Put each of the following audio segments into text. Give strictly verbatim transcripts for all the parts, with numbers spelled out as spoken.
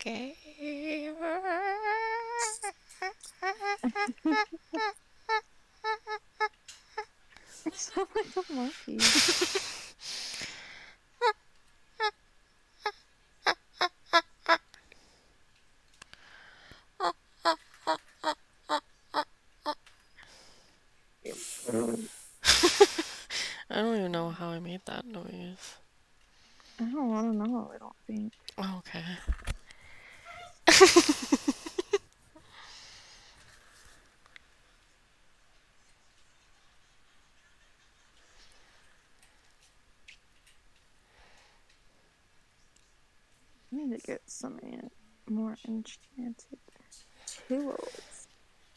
Okay. I sound like a monkey. I don't even know how I made that noise. I don't want to know. I don't think. Okay. I need to get some en- more enchanted tools.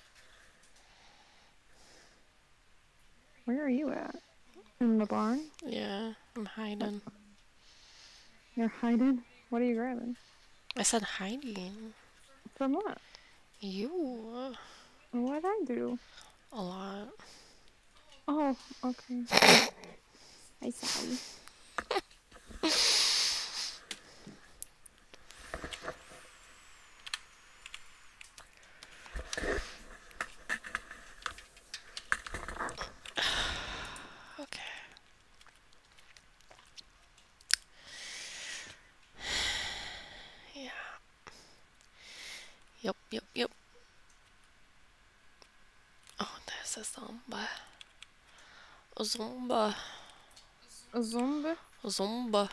Where are you at? In the barn? Yeah, I'm hiding. You're hiding? What are you grabbing? I said hiding. From what? You. What'd I do? A lot. Oh, okay. I sorry. Okay. Yeah. Yep, yep, yep. Oh, there's a Zomba. A Zomba. A zombie? A Zomba.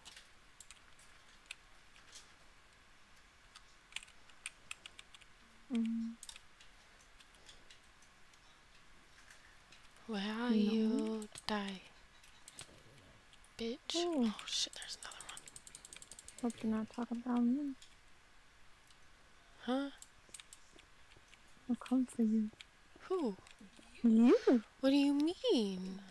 Mm, Where are no. you? Die. Bitch. Oh, Oh shit, there's another one. hope you're not talking about me. Huh? I'll come for you. Who? You? What do you mean?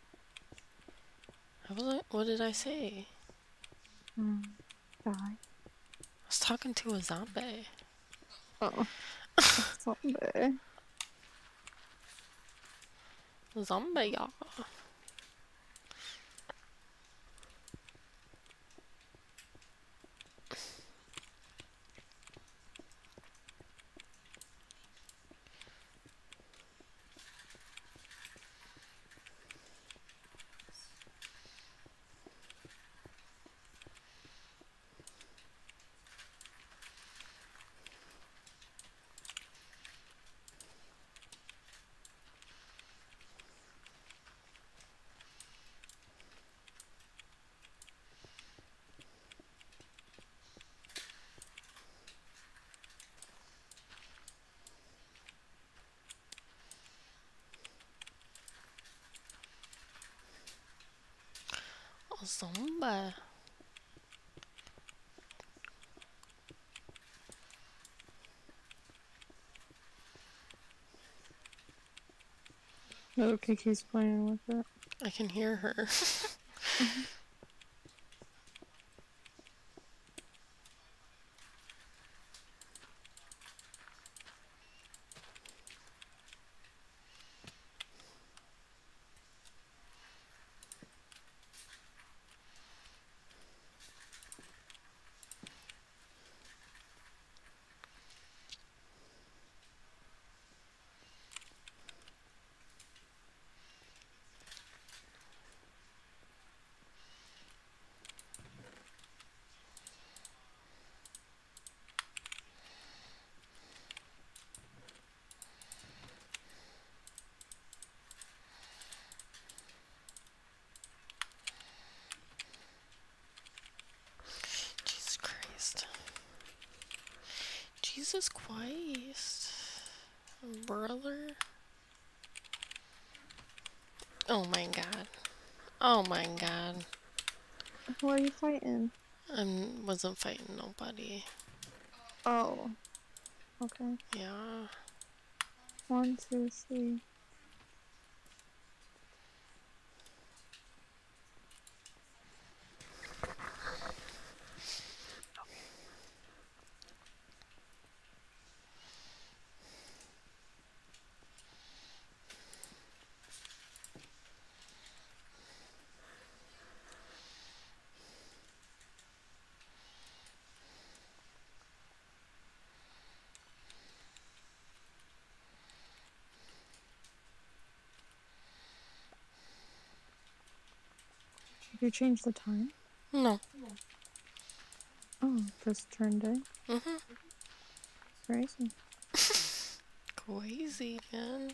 How was I, what did I say? Um, die. I was talking to a zombie. Oh, a zombie. Zombie, y'all. A zombie. No, Kiki's playing with it. I can hear her. Mhm. Jesus Christ. Jesus Christ. Brother. Oh my god. Oh my god. Who are you fighting? I wasn't fighting nobody. Oh, okay. Yeah. One, two, three. You changed the time? No. Oh, this turn day? Mm-hmm. Crazy. Crazy, man.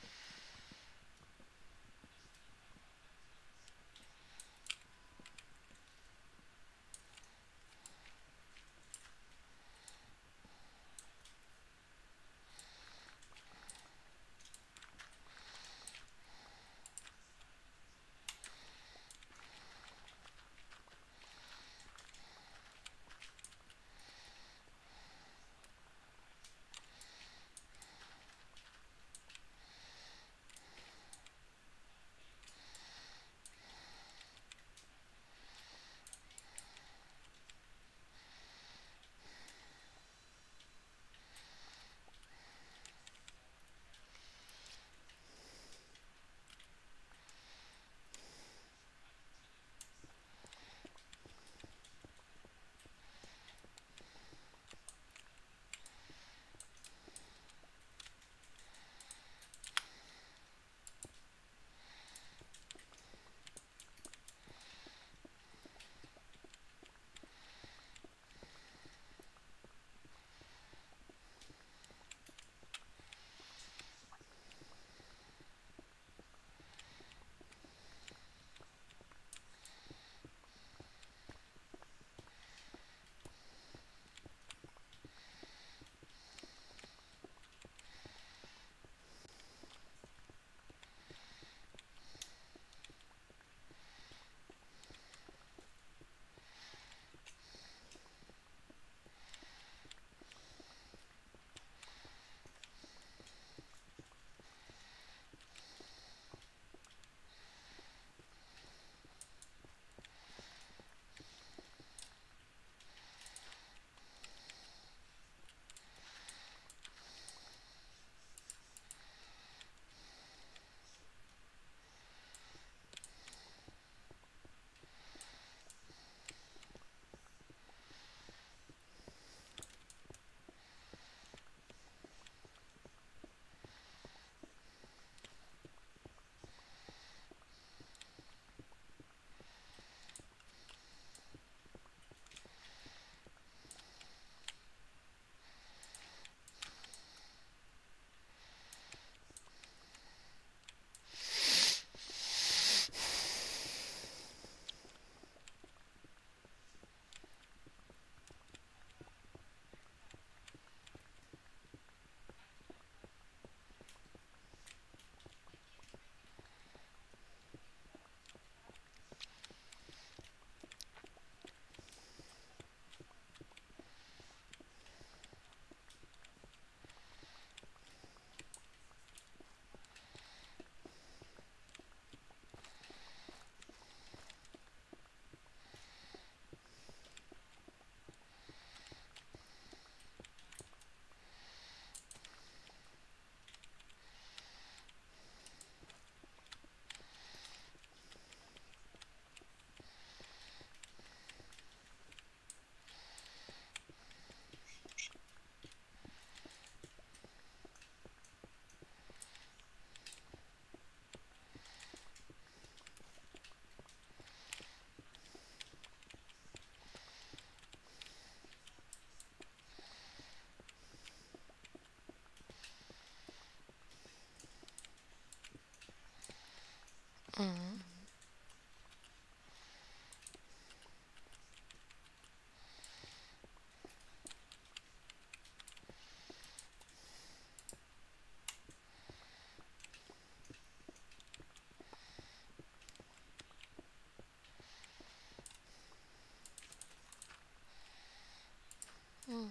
Mm. Mm.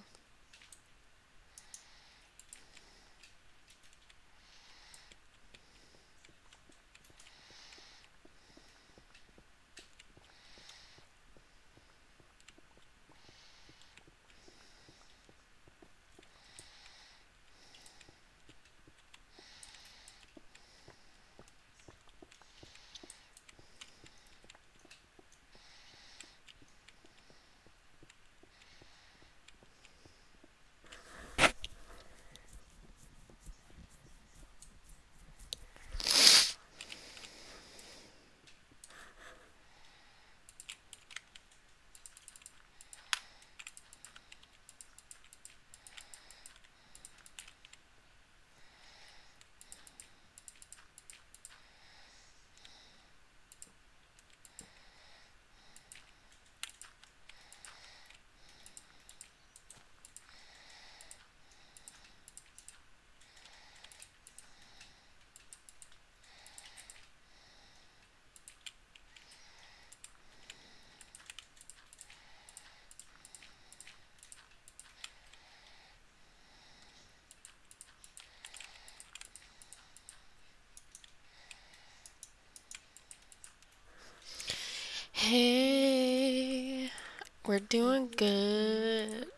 We're doing good.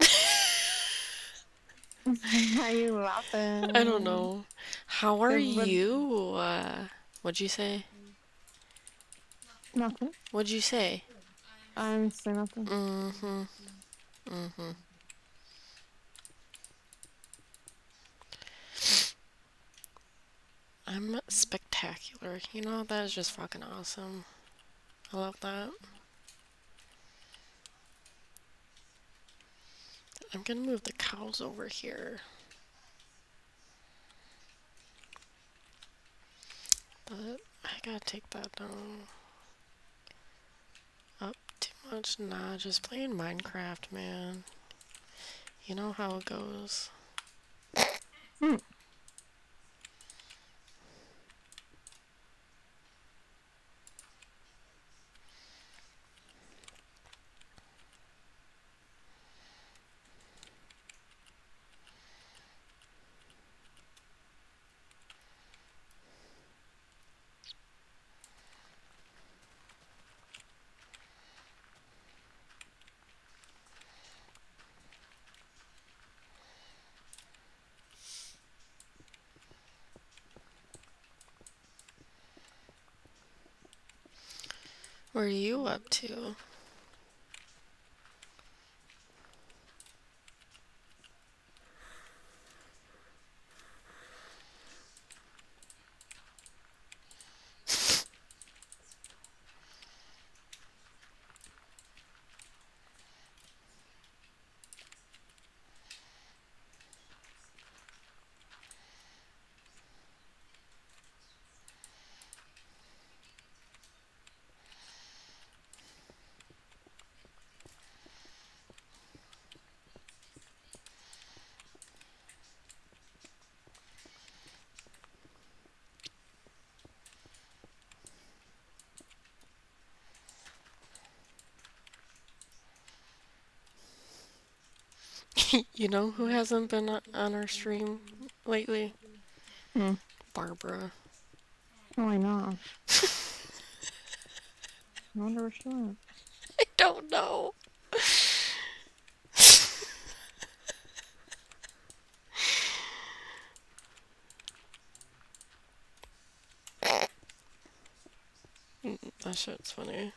Why are you I don't laughing? know. How are It would you? Uh, what'd you say? nothing. What'd you say? I didn't say nothing. Mm-hmm. Mm-hmm. I'm spectacular. You know, that is just fucking awesome. I love that. I'm gonna move the cows over here. But I gotta take that down. Up too much? Nah, just playing Minecraft, man. You know how it goes. Hmm. What are you up to? You know who hasn't been on on our stream lately? Hmm. Barbara. Oh, I know. I wonder where she went. I don't know. That shit's funny.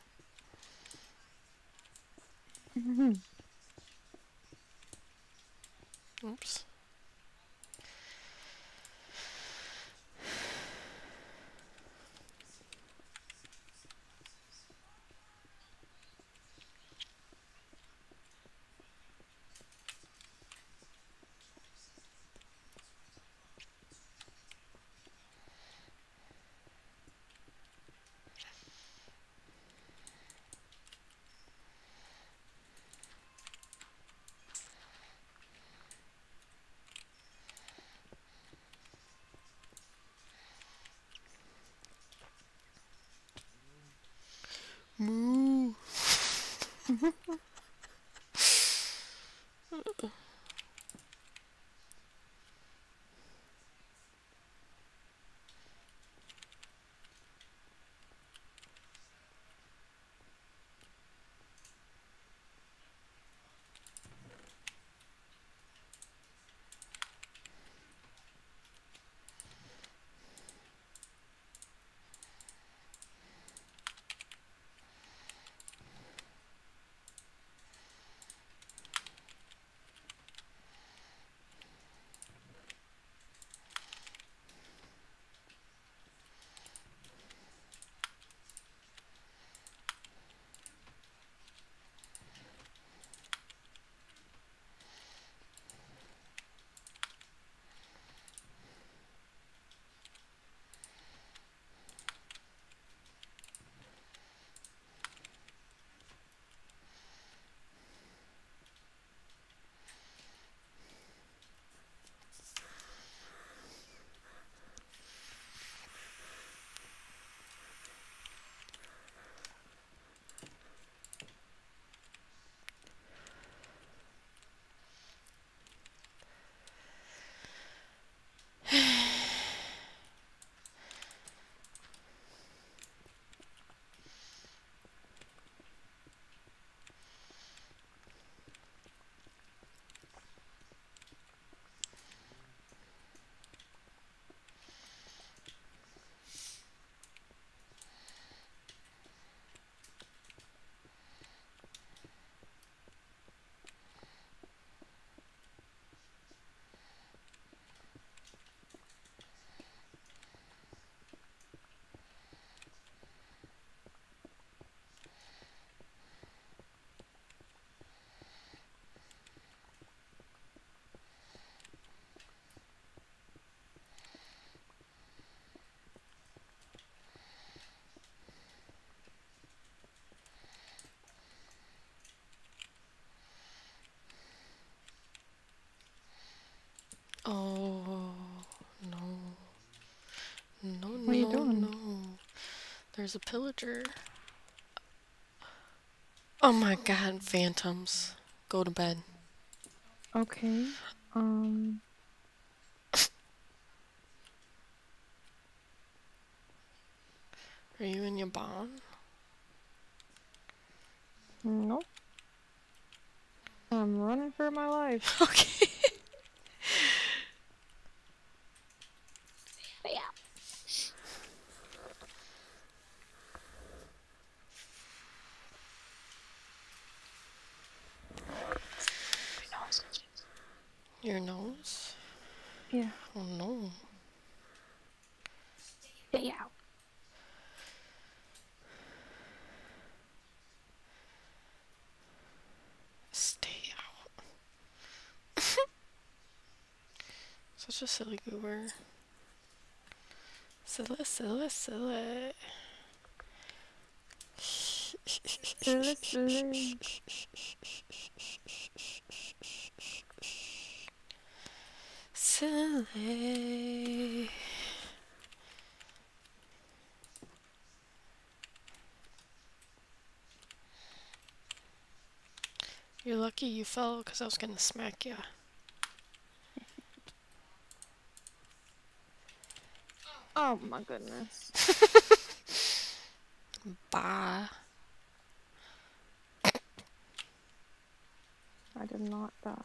Oops. Moo. Oh, no. No, What are you no, doing? no. There's a pillager. Oh my god, phantoms. Go to bed. Okay. Um. Are you in your barn? Nope. I'm running for my life. Okay. Your nose? Yeah. Oh no. Stay out. Stay out. Such a silly goober. Silly, silly, silly. Silly, silly. Silly. You're lucky you fell because I was gonna smack you. Oh my goodness. Bye. I did not die.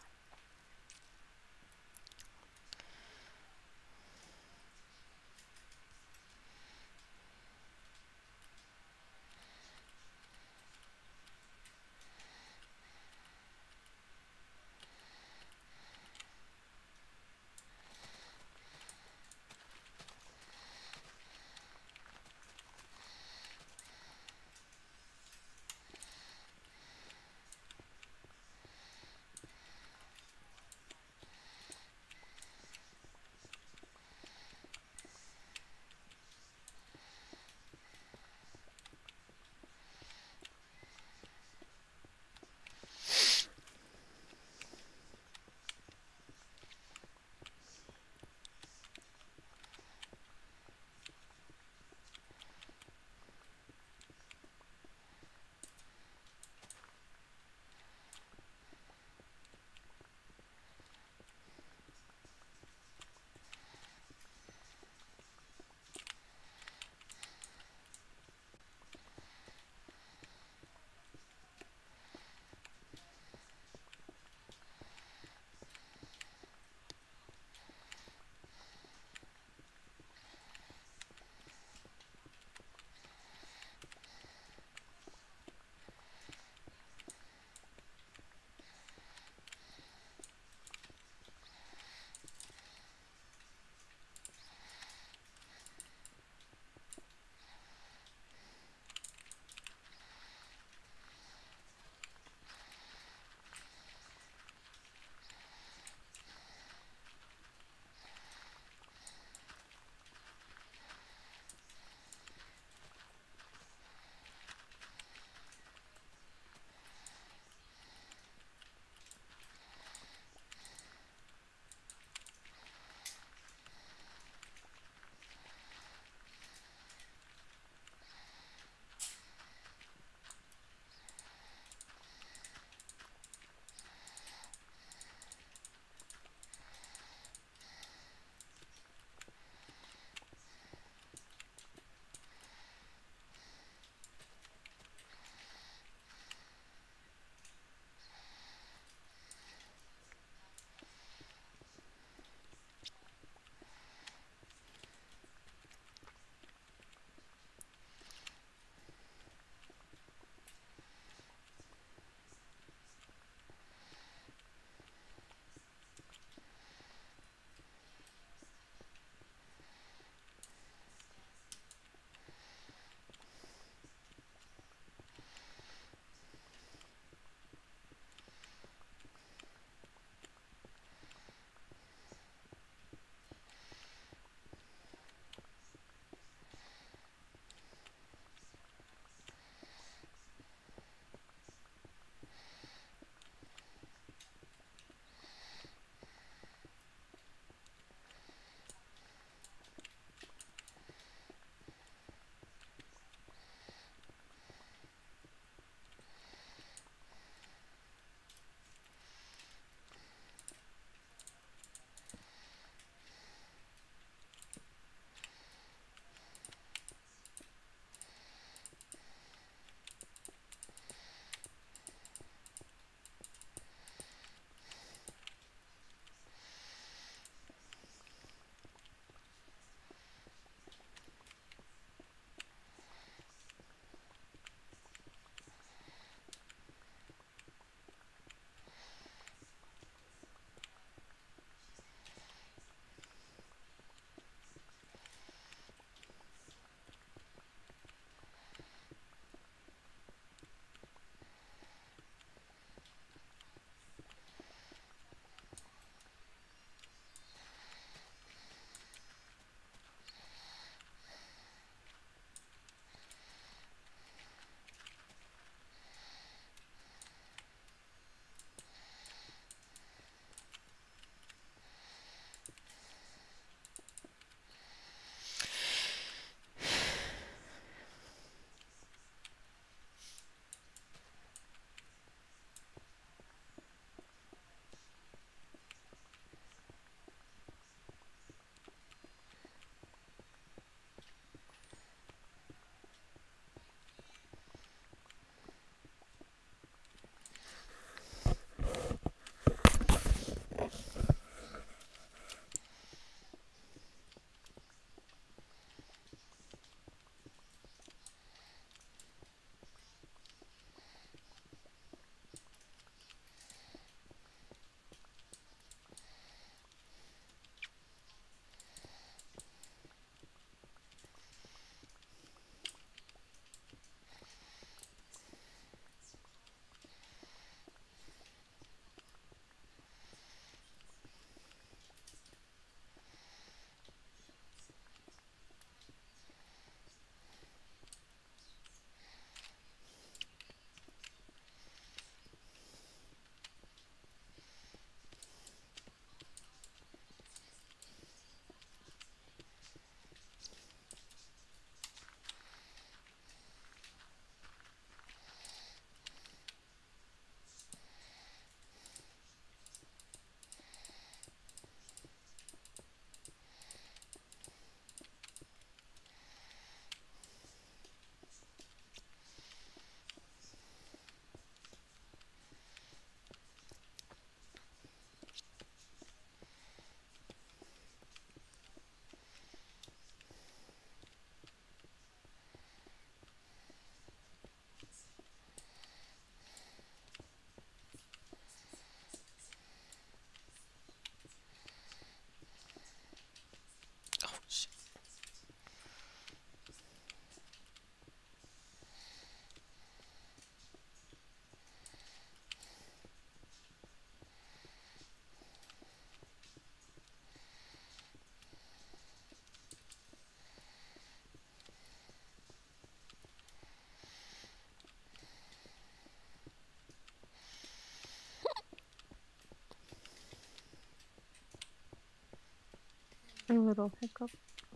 A little hiccup.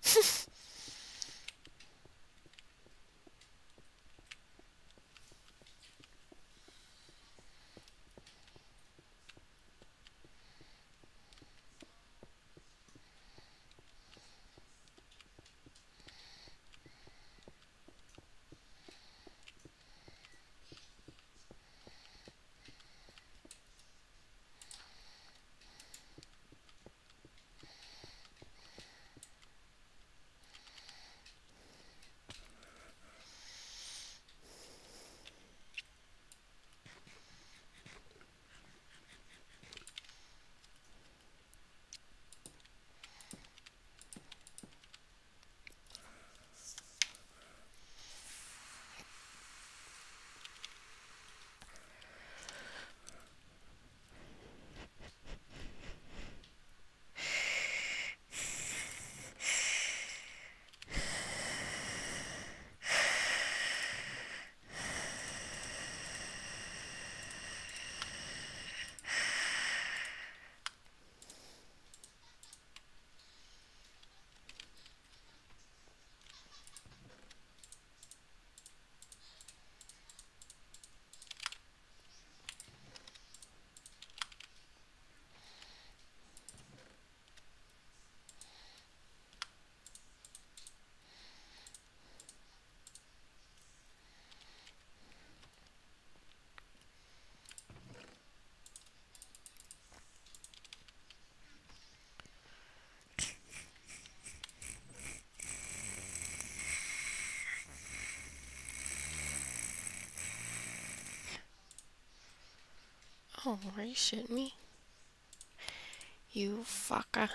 Oh, are you shitting me? You fucker.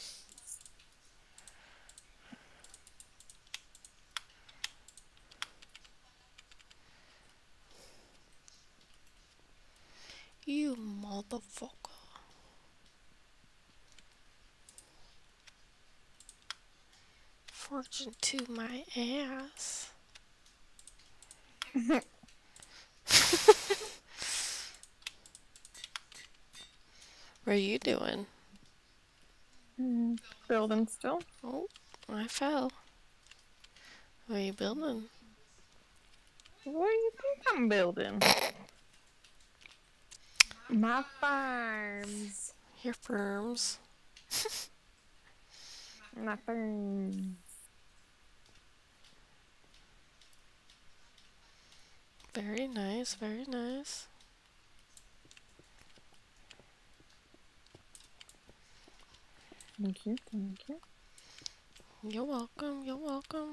You motherfucker. Fortune to my ass. What are you doing? Mm, building still. Oh, I fell. What are you building? What do you think I'm building? My farms. Your firms. My farms. Very nice, very nice. Thank you, thank you. You're welcome, you're welcome.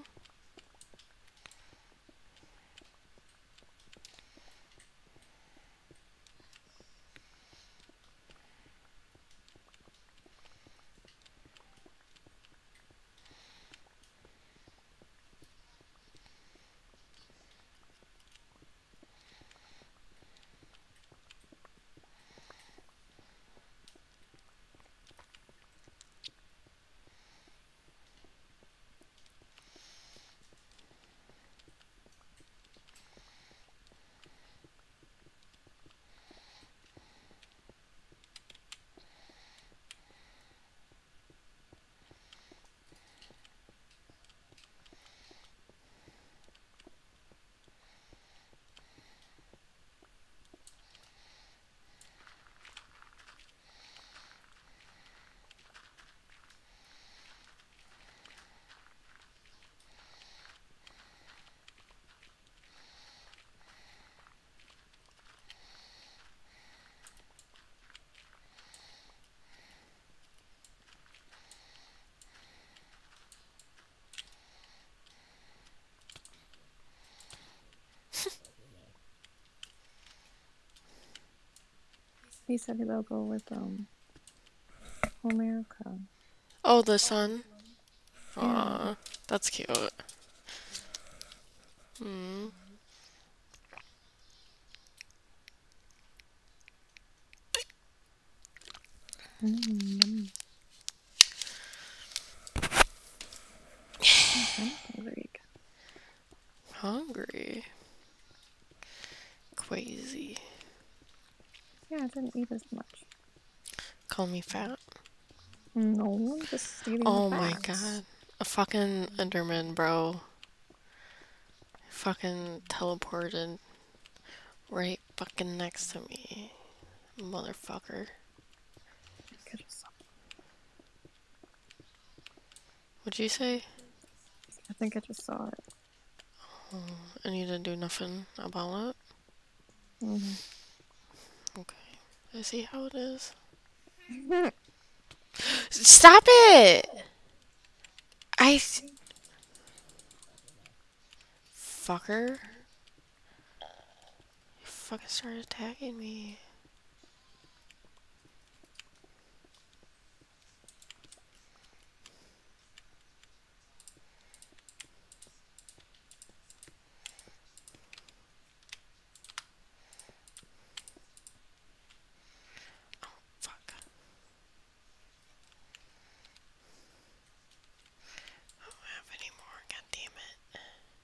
He said he'll go with um America. Oh, the sun? Yeah. Aw, that's cute. Hmm. Mm, I'm hungry. Hungry. Crazy. Yeah, I didn't eat as much. Call me fat. No, I'm just stating the Oh my facts. god. A fucking Enderman, bro. Fucking teleported right fucking next to me. Motherfucker. I think I just saw, What'd you say? I think I just saw it. And you didn't do nothing about it? Mm-hmm. Okay. I see how it is. Stop it! I. Fucker. You fucking started attacking me. Fuck. I don't have any more. God damn it.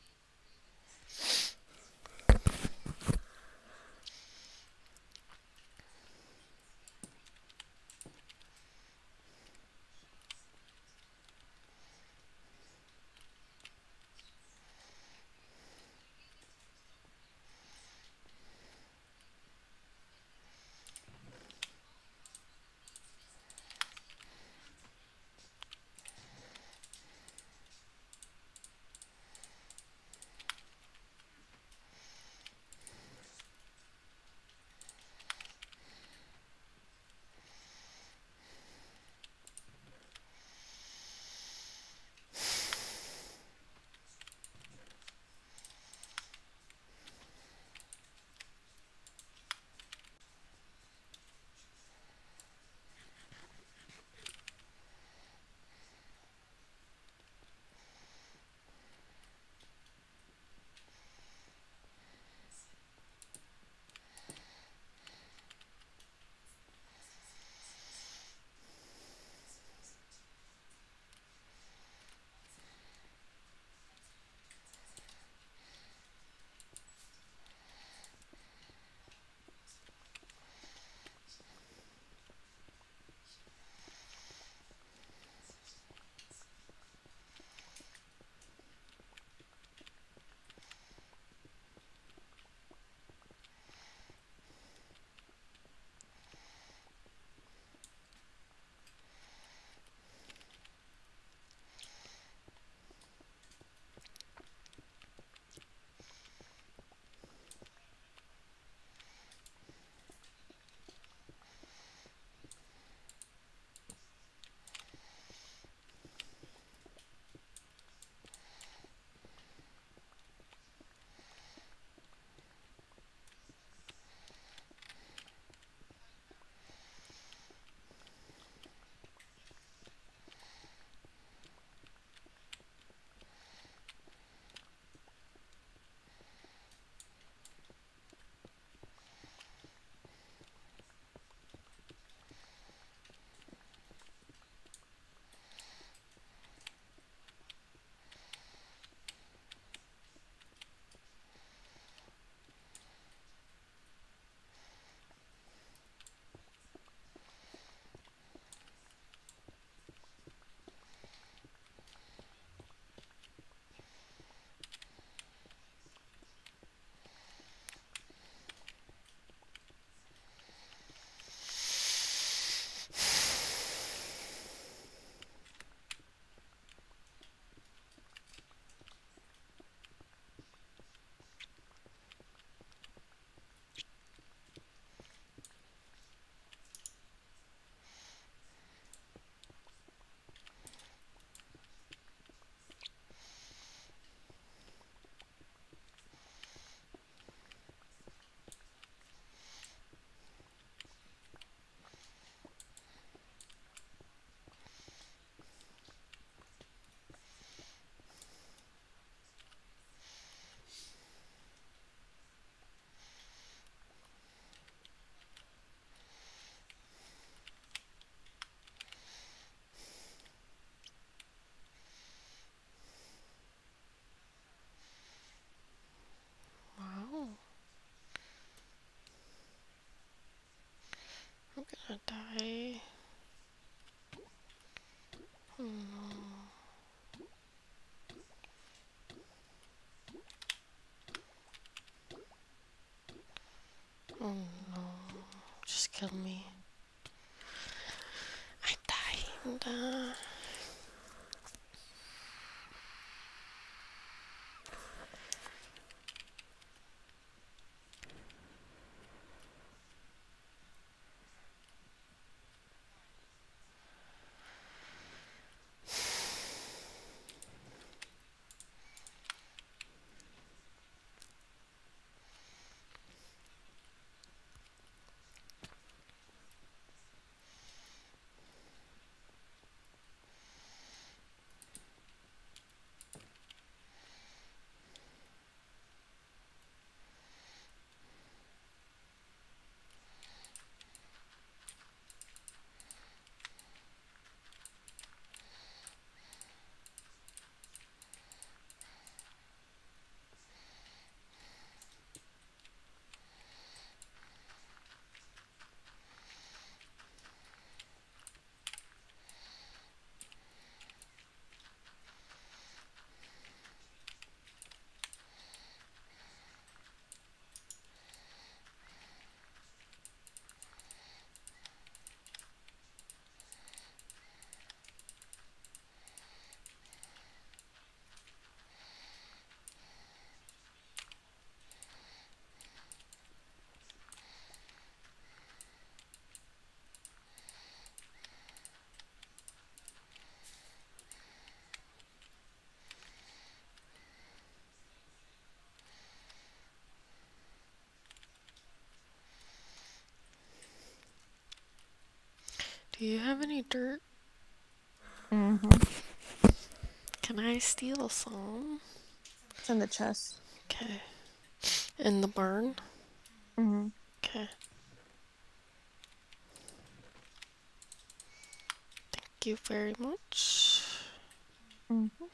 Wow. I'm gonna die. And, uh, do you have any dirt? Mm-hmm. Can I steal some? It's in the chest. Okay. In the barn? Mm-hmm. Okay. Thank you very much. Mm-hmm.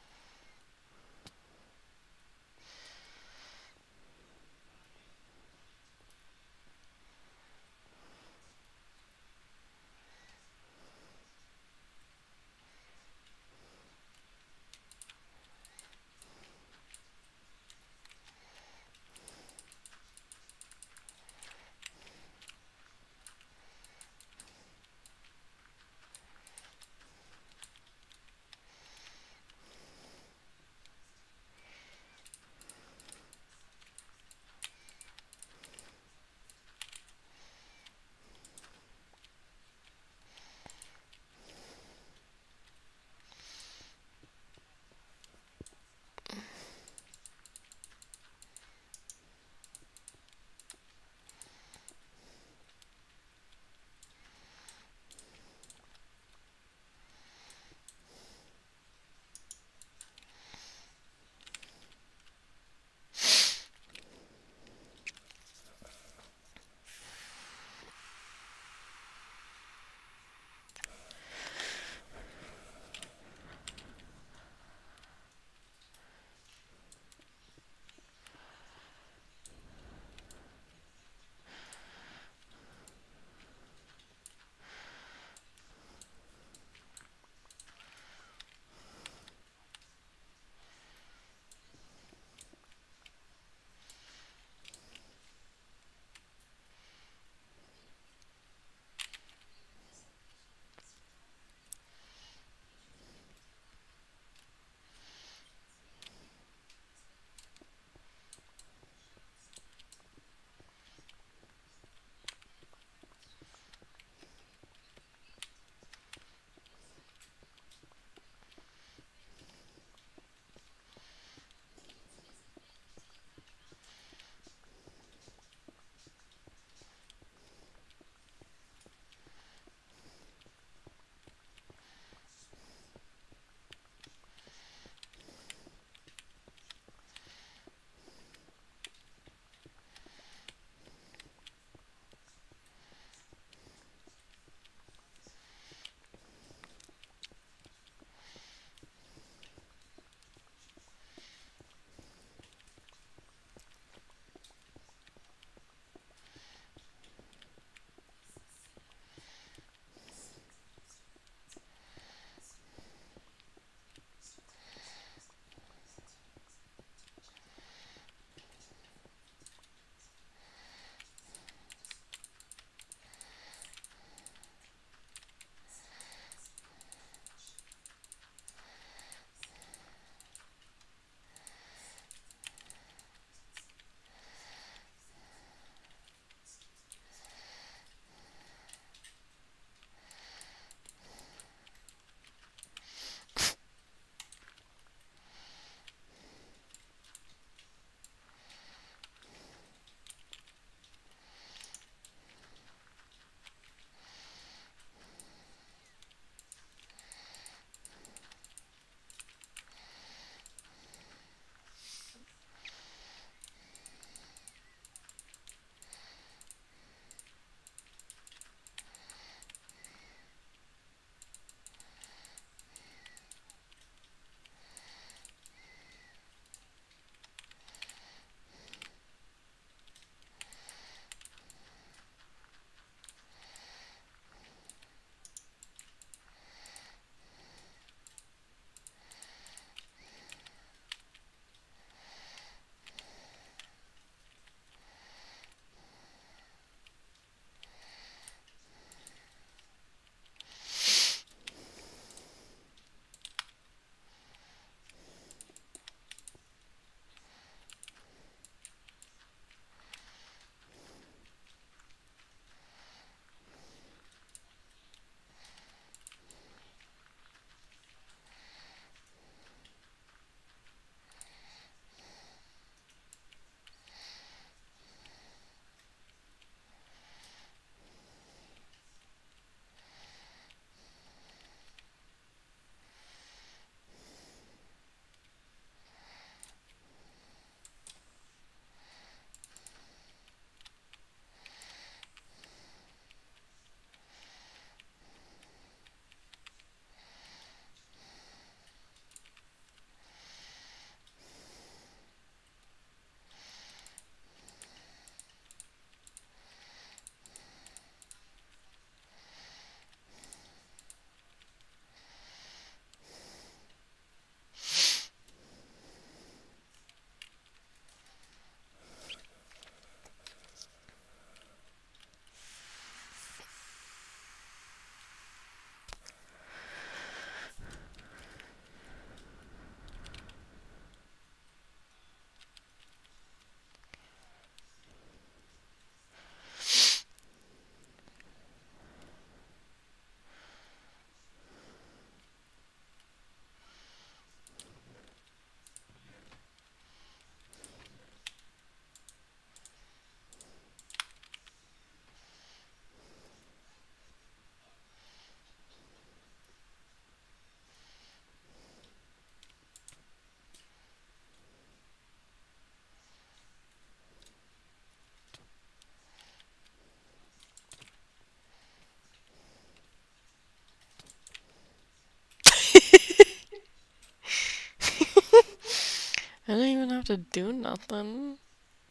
I don't even have to do nothing.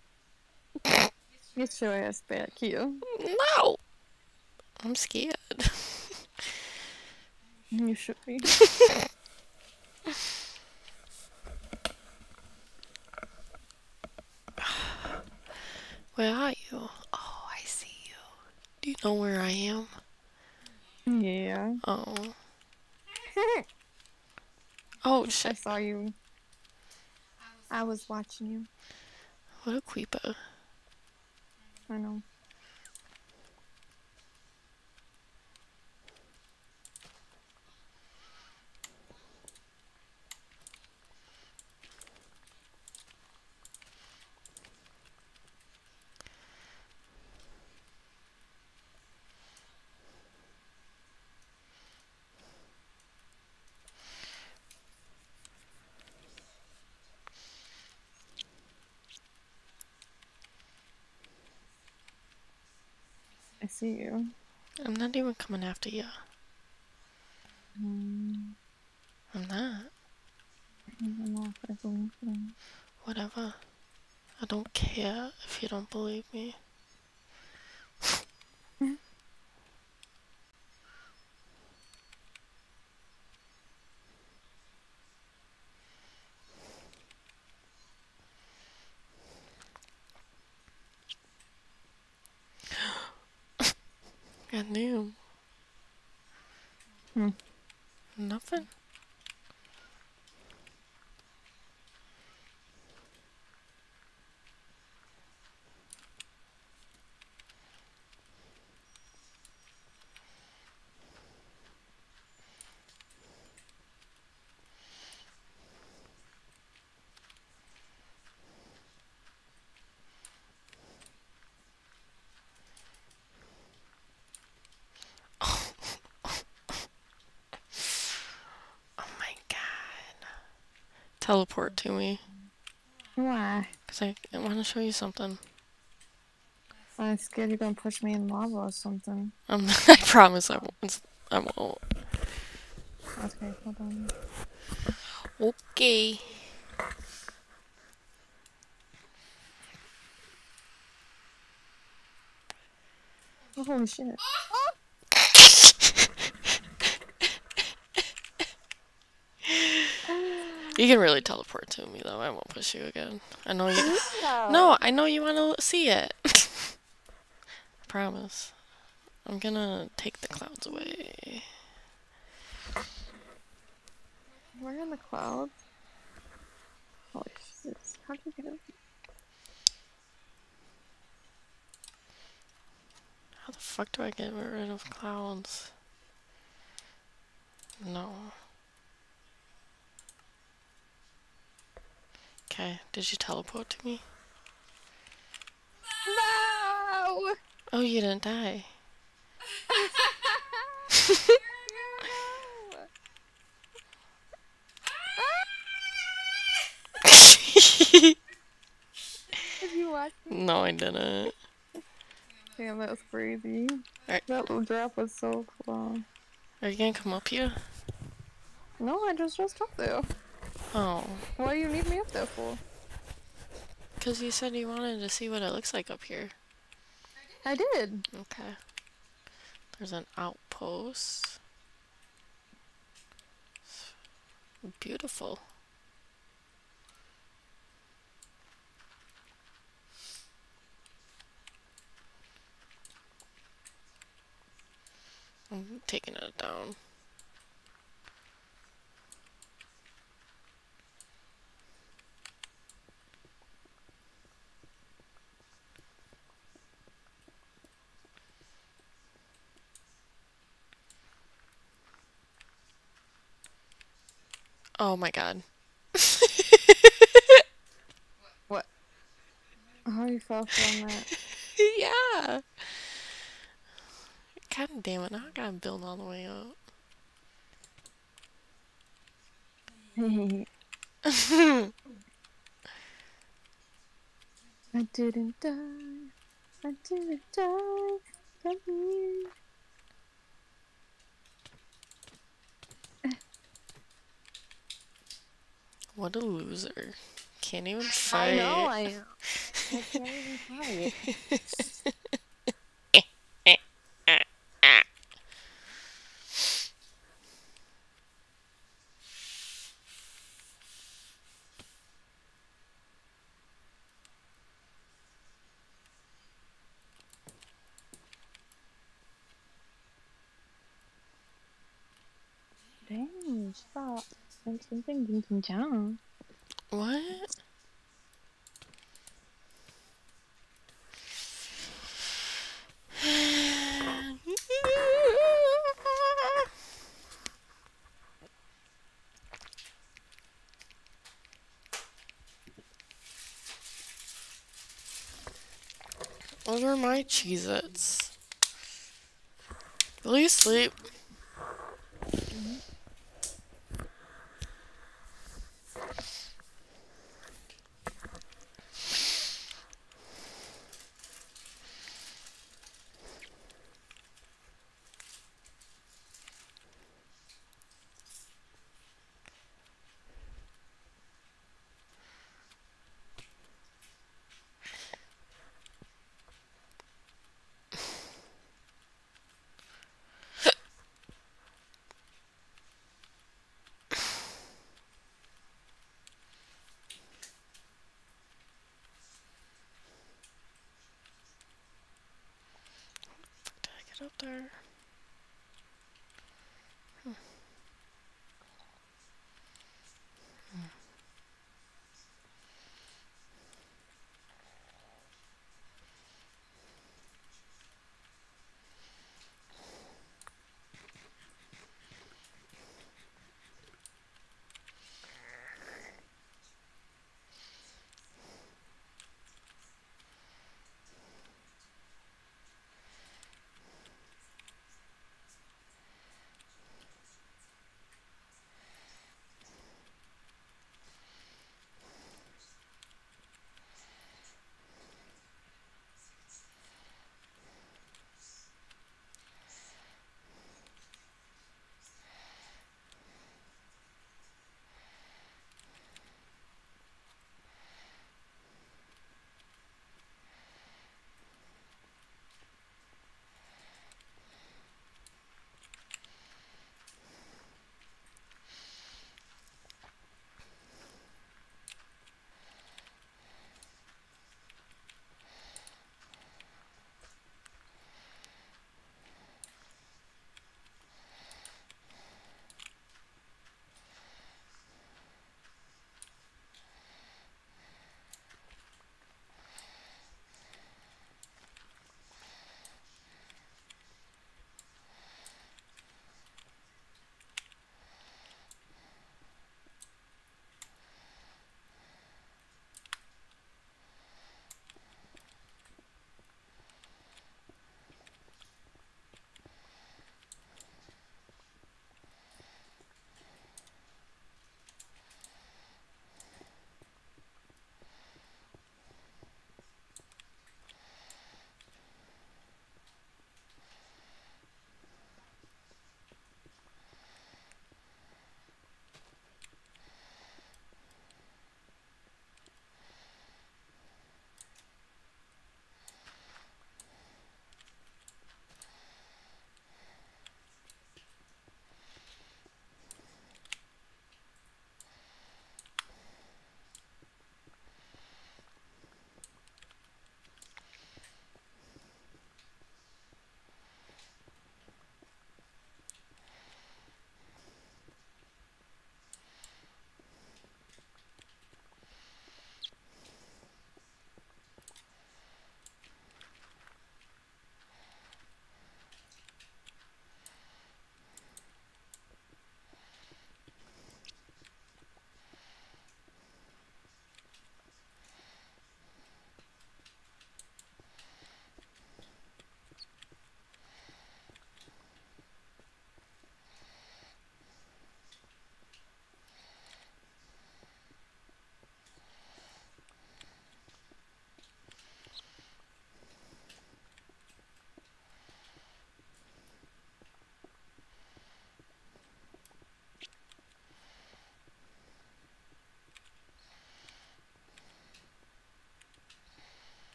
Get your ass back here. No! I'm scared. You should be. Where are you? Oh, I see you. Do you know where I am? Yeah. Oh. Oh, I shit. saw you. I was watching you. What a creeper. I know. I see you. I'm not even coming after you. Um, I'm not. I'm off. I believe in. Whatever. I don't care if you don't believe me. I knew. Hmm. Nothing. Oh my god. Teleport to me. Why? Because I, I want to show you something. I'm scared you're gonna push me in lava or something. Um, I promise I won't. I won't. Okay, hold on. Okay. Oh, holy shit. You can really teleport to me though. I won't push you again. I know you. No. No, I know you want to see it. I promise. I'm gonna take the clouds away. We're in the clouds. Holy shit. How'd you get it? How the fuck do I get rid of clouds? No. Okay, did you teleport to me? No! Oh, you didn't die. Did you watch it? No, I didn't. Damn, that was crazy. Alright. That little drop was so cool. Are you gonna come up here? No, I just just up there. Oh. What do you need me up there for? Because you said you wanted to see what it looks like up here. I did. Okay. There's an outpost. Beautiful. I'm taking it down. Oh my god. What? How you fell from that? Yeah. God damn it, now I gotta build all the way up. I didn't die. I didn't die. Come here. What a loser. can't even I fight. know I am. I can't even fight. Dang, stop. And something ding ding down. What? Those are my Cheez-Its. Will you sleep? Mm-hmm. Did I get up there?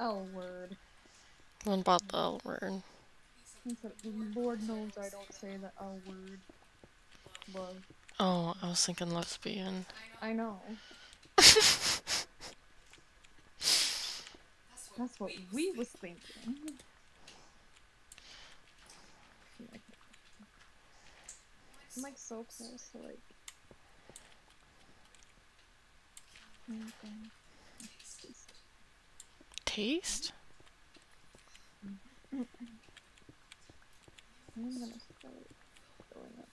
L word. What about the L word? He said, Lord knows I don't say the L word. Love. Oh, I was thinking lesbian. I know. That's what we was thinking. I'm like so close to like. Anything. Taste? I'm gonna start going up.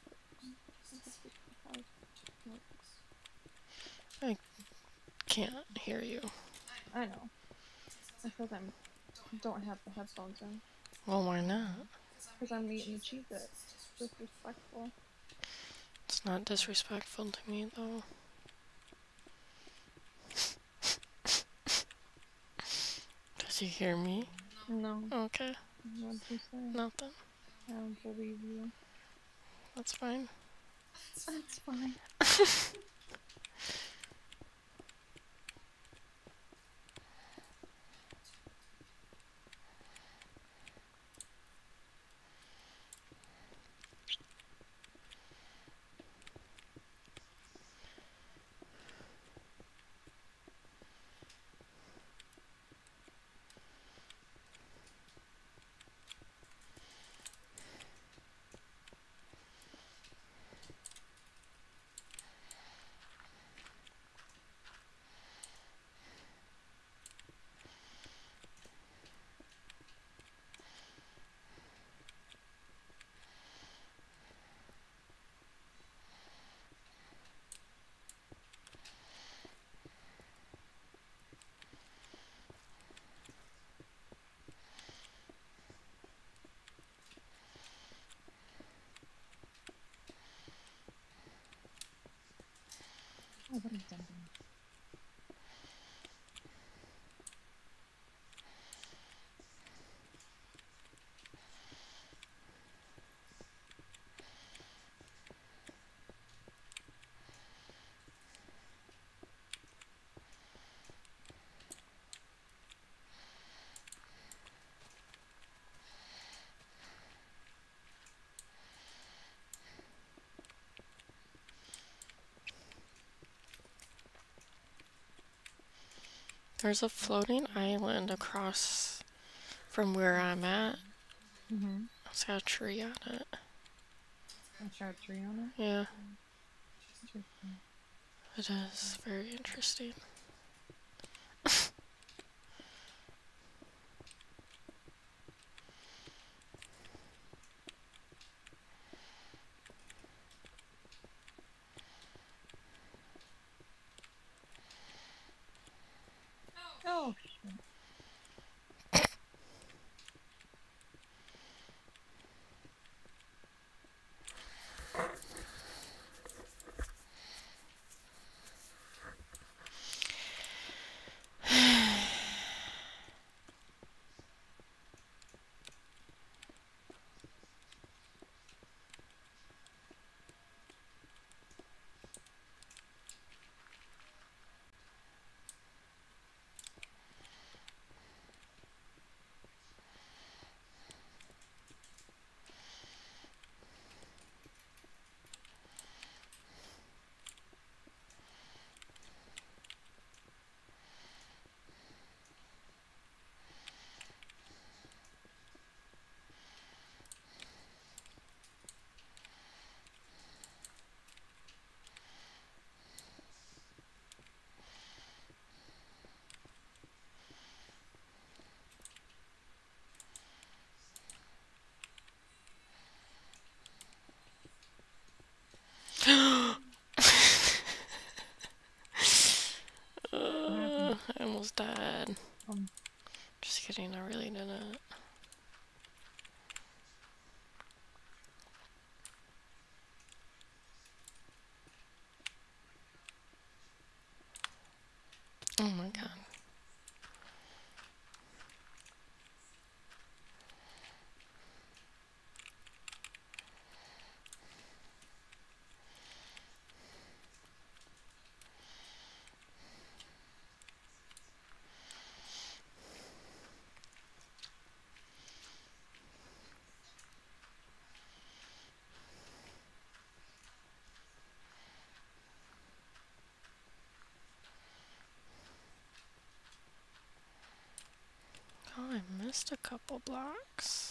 I can't hear you. I know. Because I'm don't have the headphones in. Well, why not? Because I'm eating the cheese bit. Disrespectful. It's not disrespectful to me, though. Did you hear me? No. Okay. What'd you say? Nothing. I don't believe you. That's fine. That's fine. Oh, what a dumpling. There's a floating island across from where I'm at. Mm-hmm. It's got a tree on it. A sharp tree on it? Yeah, Interesting. it is very interesting. Oh, shit. Just a couple blocks.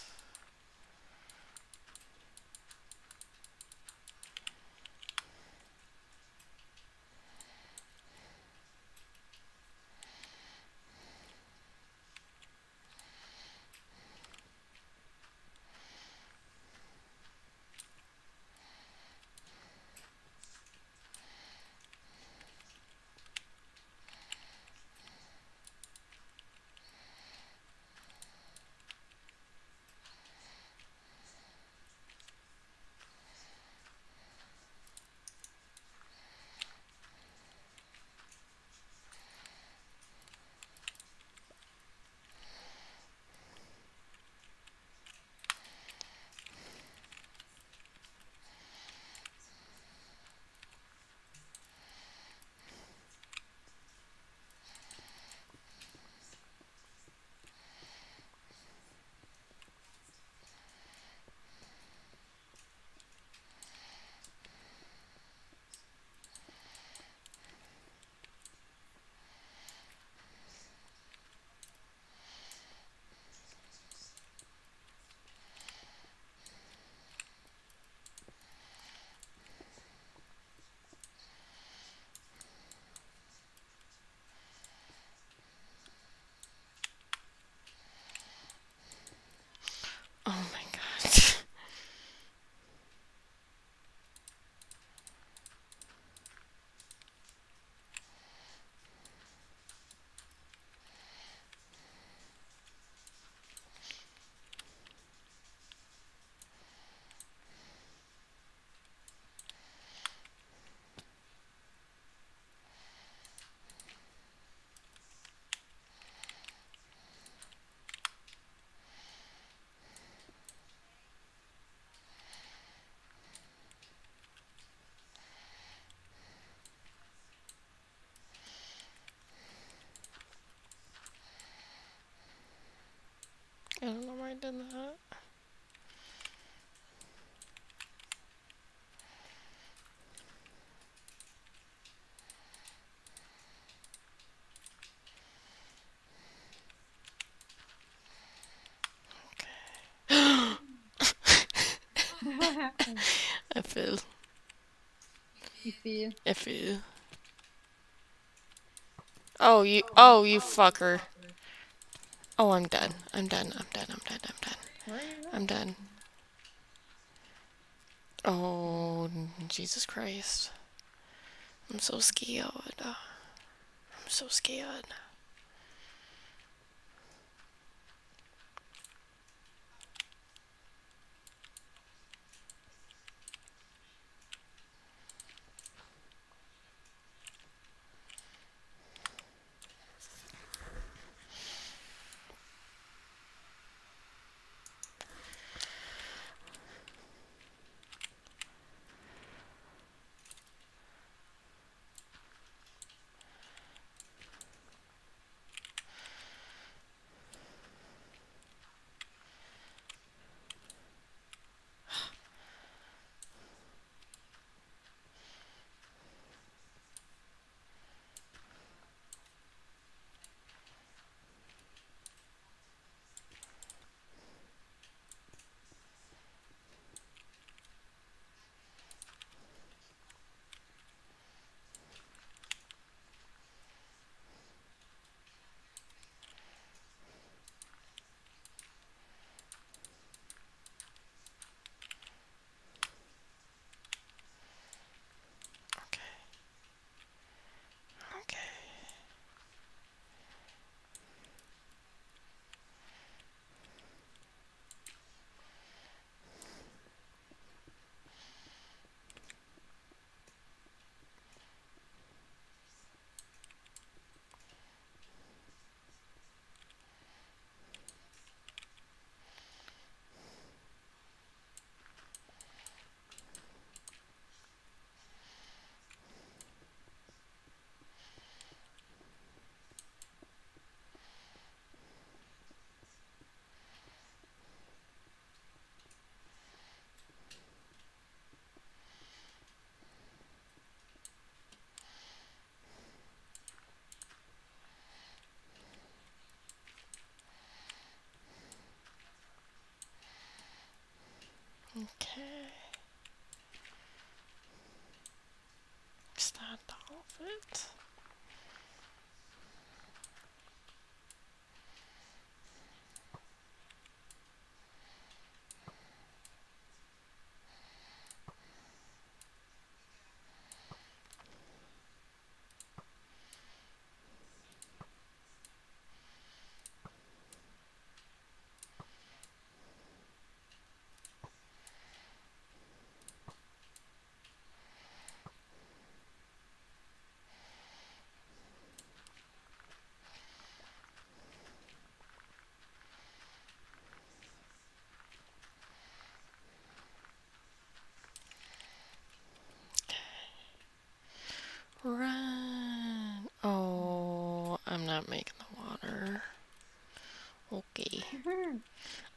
Oh my god. I don't know why I did that. What happened? I feel. You feel? I feel. Oh, you. Oh, you fucker. Oh, I'm done. I'm done. I'm done. I'm done. I'm done. Where are you going? I'm done. Oh, Jesus Christ. I'm so scared. I'm so scared. Okay. Stand off it. Run. Oh, I'm not making the water. Okay.